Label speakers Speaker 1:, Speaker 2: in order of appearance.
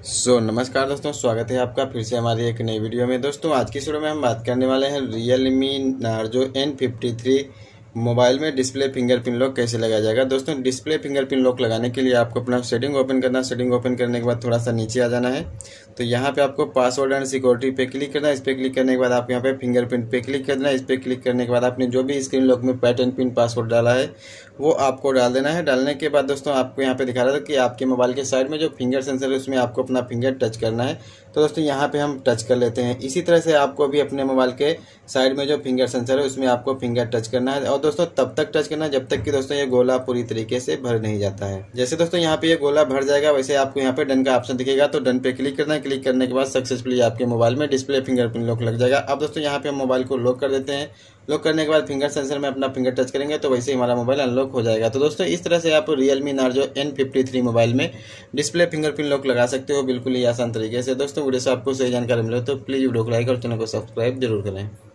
Speaker 1: नमस्कार दोस्तों, स्वागत है आपका फिर से हमारी एक नई वीडियो में। दोस्तों आज की वीडियो में हम बात करने वाले हैं Realme Narzo N53 मोबाइल में डिस्प्ले फिंगरप्रिंट लॉक कैसे लगाया जाएगा। दोस्तों डिस्प्ले फिंगरप्रिंट लॉक लगाने के लिए आपको अपना सेटिंग ओपन करना है। सेटिंग ओपन करने के बाद थोड़ा सा नीचे आ जाना है, तो यहाँ पे आपको पासवर्ड एंड सिक्योरिटी पे क्लिक करना है। इस पर क्लिक करने के बाद आपको यहाँ पे फिंगरप्रिंट पे क्लिक करना है। इस पर क्लिक करने के बाद आपने जो भी स्क्रीन लॉक में पैटर्न पिन पासवर्ड डाला है वो आपको डाल देना है। डालने के बाद दोस्तों आपको यहाँ पे दिखा रहा था कि आपके मोबाइल के साइड में जो फिंगर सेंसर है उसमें आपको अपना फिंगर टच करना है। तो दोस्तों यहाँ पे हम टच कर लेते हैं। इसी तरह से आपको भी अपने मोबाइल के साइड में जो फिंगर सेंसर है उसमें आपको फिंगर टच करना है। और दोस्तों तब तक टच करना है जब तक कि दोस्तों ये गोला पूरी तरीके से भर नहीं जाता है। जैसे दोस्तों यहाँ पे ये गोला भर जाएगा वैसे आपको यहाँ पे डन का ऑप्शन दिखेगा, तो डन पे क्लिक करना है। क्लिक करने के बाद सक्सेसफुली आपके मोबाइल में डिस्प्ले फिंगरप्रिंट लॉक लग जाएगा। अब दोस्तों यहाँ पे हम मोबाइल को लॉक कर देते हैं। लॉक करने के बाद फिंगर सेंसर में अपना फिंगर टच करेंगे तो वैसे ही हमारा मोबाइल अनलॉक हो जाएगा। तो दोस्तों इस तरह से आप Realme Narzo N53 मोबाइल में डिस्प्ले फिंगरप्रिंट लॉक लगा सकते हो, बिल्कुल ही आसान तरीके से। दोस्तों वीडियो से आपको सही जानकारी मिले तो प्लीज वीडियो को लाइक और चैनल को सब्सक्राइब जरूर करें।